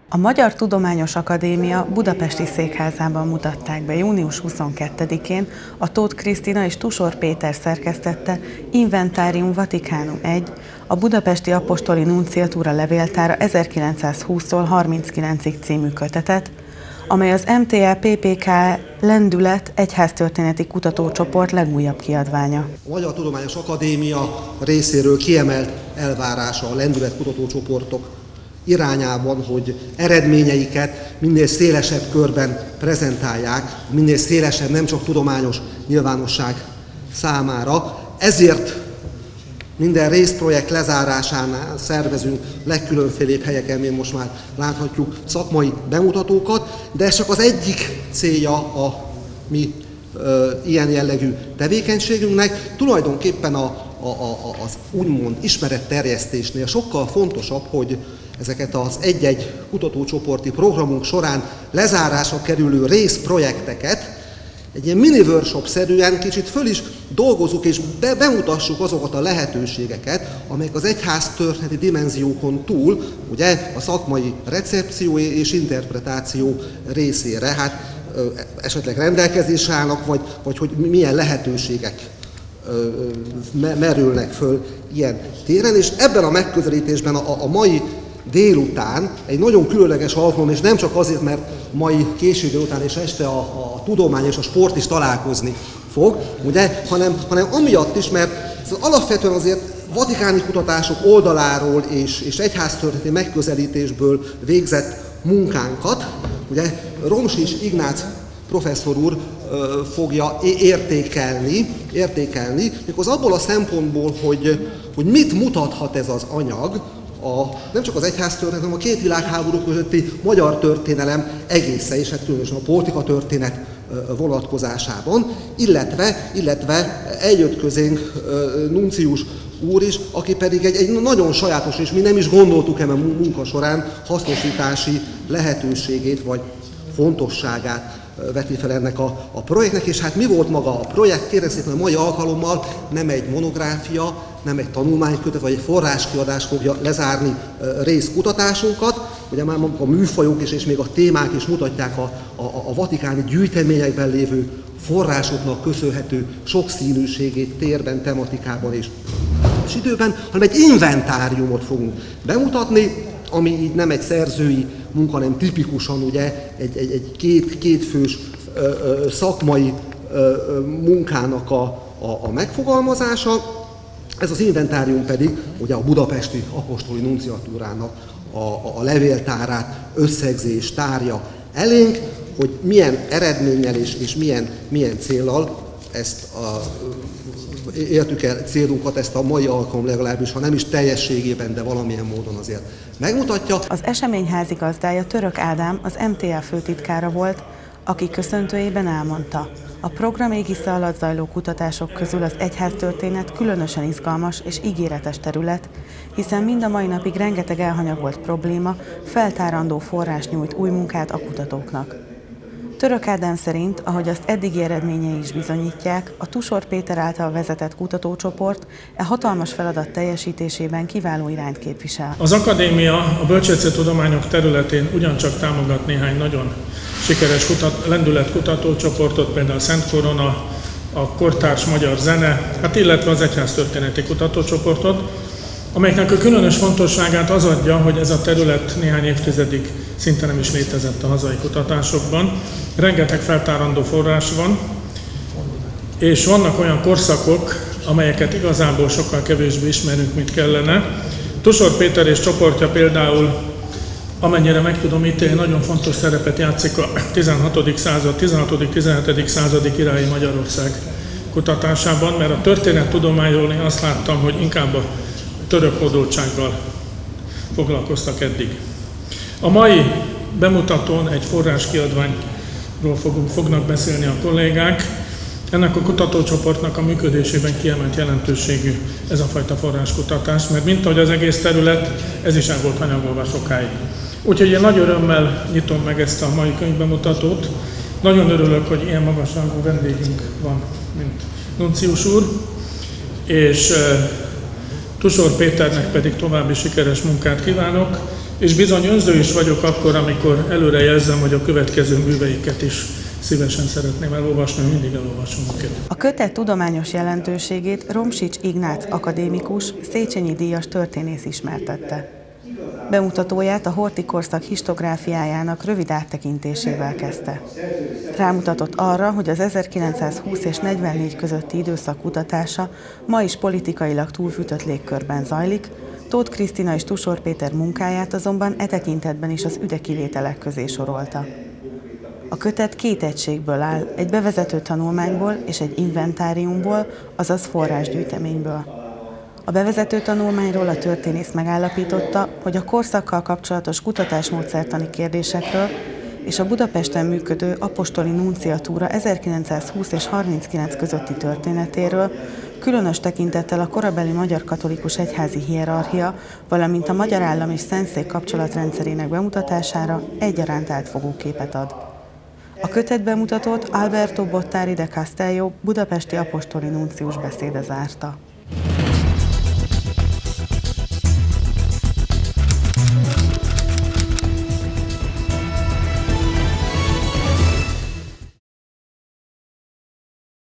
A Magyar Tudományos Akadémia budapesti székházában mutatták be június 22-én a Tóth Krisztina és Tusor Péter szerkesztette Inventárium Vaticánum I, a Budapesti Apostoli Nunciatúra levéltára 1920-tól 39-ig című kötetet, amely az MTA-PPK Lendület egyháztörténeti kutatócsoport legújabb kiadványa. A Magyar Tudományos Akadémia részéről kiemelt elvárása a Lendület kutatócsoportok irányában, hogy eredményeiket minél szélesebb körben prezentálják, minél szélesebb, nem csak tudományos nyilvánosság számára. Ezért minden részprojekt lezárásánál szervezünk legkülönfélébb helyeken, mint most már láthatjuk, szakmai bemutatókat, de ez csak az egyik célja a mi ilyen jellegű tevékenységünknek. Tulajdonképpen az úgymond ismeretterjesztésnél sokkal fontosabb, hogy ezeket az egy-egy kutatócsoporti programunk során lezárásra kerülő részprojekteket egy ilyen mini-workshop-szerűen kicsit föl is dolgozzuk és bemutassuk azokat a lehetőségeket, amelyek az egyháztörténeti dimenziókon túl, ugye, a szakmai recepció és interpretáció részére, esetleg rendelkezésre állnak, vagy hogy milyen lehetőségek merülnek föl ilyen téren, és ebben a megközelítésben a mai délután egy nagyon különleges alkalom, és nem csak azért, mert mai késő délután és este a tudomány és a sport is találkozni fog, ugye, hanem amiatt is, mert alapvetően azért vatikáni kutatások oldaláról és egyháztörténeti megközelítésből végzett munkánkat, ugye, Romsics Ignác professzor úr fogja értékelni, méghozzá abból a szempontból, hogy mit mutathat ez az anyag, nem csak az egyháztörténet, hanem a két világháború közötti magyar történelem egészen, és hát különösen a politika történet vonatkozásában, illetve eljött közénk nuncius úr is, aki pedig egy nagyon sajátos, és mi nem is gondoltuk ebben a munka során hasznosítási lehetőségét vagy fontosságát veti fel ennek a projektnek, és hát mi volt maga a projekt? Kérem szépen, a mai alkalommal nem egy monográfia, nem egy tanulmánykötet, vagy egy forráskiadás fogja lezárni részkutatásunkat. Ugye már a műfajok és még a témák is mutatják a vatikáni gyűjteményekben lévő forrásoknak köszönhető sokszínűségét térben, tematikában és időben, hanem egy inventáriumot fogunk bemutatni, ami így nem egy szerzői munka, hanem tipikusan ugye egy kétfős szakmai munkának a megfogalmazása. Ez az inventárium pedig ugye a Budapesti Apostoli Nunciatúrának a levéltárát összegzés tárja elénk, hogy milyen eredménnyel és milyen céllal értük el célunkat, ezt a mai alkalom legalábbis, ha nem is teljességében, de valamilyen módon azért megmutatja. Az esemény házigazdája Török Ádám, az MTA főtitkára volt, aki köszöntőjében elmondta: a program égisze alatt zajló kutatások közül az egyháztörténet különösen izgalmas és ígéretes terület, hiszen mind a mai napig rengeteg elhanyagolt probléma, feltárandó forrás nyújt új munkát a kutatóknak. Török Ádám szerint, ahogy azt eddigi eredményei is bizonyítják, a Tusor Péter által vezetett kutatócsoport hatalmas feladat teljesítésében kiváló irányt képvisel. Az akadémia a bölcsészettudományok területén ugyancsak támogat néhány nagyon sikeres lendület kutatócsoportot, például a Szent Korona, a kortárs magyar zene, illetve az egyháztörténeti kutatócsoportot, amelyeknek a különös fontosságát az adja, hogy ez a terület néhány évtizedig szinte nem is létezett a hazai kutatásokban. Rengeteg feltárandó forrás van, és vannak olyan korszakok, amelyeket igazából sokkal kevésbé ismerünk, mint kellene. Tusor Péter és csoportja például, amennyire meg tudom ítélni, nagyon fontos szerepet játszik a 16. század, 16.-17. századi királyi Magyarország kutatásában, mert a történettudományról én azt láttam, hogy inkább a török hódoltsággal foglalkoztak eddig. A mai bemutatón egy forráskiadványról fognak beszélni a kollégák. Ennek a kutatócsoportnak a működésében kiemelt jelentőségű ez a fajta forráskutatás, mert mint ahogy az egész terület, ez is el volt hanyagolva sokáig. Úgyhogy én nagy örömmel nyitom meg ezt a mai könyvbemutatót. Nagyon örülök, hogy ilyen magasrangú vendégünk van, mint nuncius úr, és Tusor Péternek pedig további sikeres munkát kívánok, És bizony önző is vagyok akkor, amikor előre jelzem, hogy a következő műveiket is szívesen szeretném elolvasni, mindig elolvasom őket. A kötet tudományos jelentőségét Romsics Ignác akadémikus, Széchenyi díjas történész ismertette. Bemutatóját a Horthy korszak histográfiájának rövid áttekintésével kezdte. Rámutatott arra, hogy az 1920 és 44 közötti időszak kutatása ma is politikailag túlfűtött légkörben zajlik, Tóth Krisztina és Tusor Péter munkáját azonban e tekintetben is az üde kivételek közé sorolta. A kötet két egységből áll, egy bevezető tanulmányból és egy inventáriumból, azaz forrásgyűjteményből. A bevezető tanulmányról a történész megállapította, hogy a korszakkal kapcsolatos kutatásmódszertani kérdésekről és a Budapesten működő apostoli nunciatúra 1920 és 39 közötti történetéről, különös tekintettel a korabeli magyar katolikus egyházi hierarchia, valamint a magyar állam és szentszék kapcsolatrendszerének bemutatására egyaránt átfogó képet ad. A kötet bemutatót Alberto Bottari de Castello budapesti apostoli nuncius beszéde zárta.